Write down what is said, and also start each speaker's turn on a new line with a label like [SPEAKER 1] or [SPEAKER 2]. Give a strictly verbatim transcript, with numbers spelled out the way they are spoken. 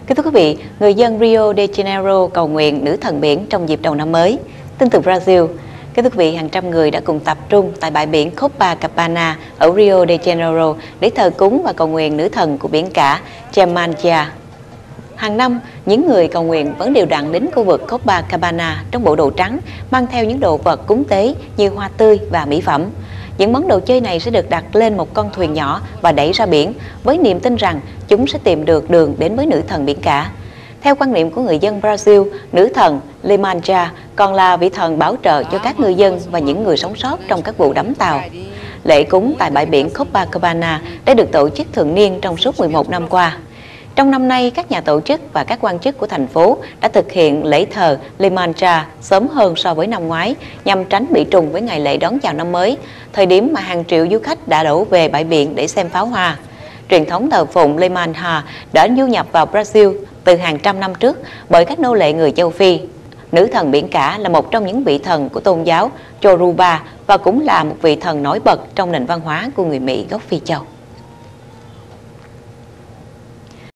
[SPEAKER 1] Kính thưa quý vị, người dân Rio de Janeiro cầu nguyện nữ thần biển trong dịp đầu năm mới. Tin từ Brazil, kính thưa quý vị, hàng trăm người đã cùng tập trung tại bãi biển Copacabana ở Rio de Janeiro để thờ cúng và cầu nguyện nữ thần của biển cả Iemanjá. Hàng năm, những người cầu nguyện vẫn đều đặn đến khu vực Copacabana trong bộ đồ trắng, mang theo những đồ vật cúng tế như hoa tươi và mỹ phẩm. Những món đồ chơi này sẽ được đặt lên một con thuyền nhỏ và đẩy ra biển với niềm tin rằng chúng sẽ tìm được đường đến với nữ thần biển cả. Theo quan niệm của người dân Brazil, nữ thần Iemanjá còn là vị thần bảo trợ cho các ngư dân và những người sống sót trong các vụ đắm tàu. Lễ cúng tại bãi biển Copacabana đã được tổ chức thường niên trong suốt mười một năm qua. Trong năm nay, các nhà tổ chức và các quan chức của thành phố đã thực hiện lễ thờ Iemanjá sớm hơn so với năm ngoái nhằm tránh bị trùng với ngày lễ đón chào năm mới, thời điểm mà hàng triệu du khách đã đổ về bãi biển để xem pháo hoa. Truyền thống thờ phụng Iemanjá đã du nhập vào Brazil từ hàng trăm năm trước bởi các nô lệ người châu Phi. Nữ thần biển cả là một trong những vị thần của tôn giáo Yoruba và cũng là một vị thần nổi bật trong nền văn hóa của người Mỹ gốc Phi Châu.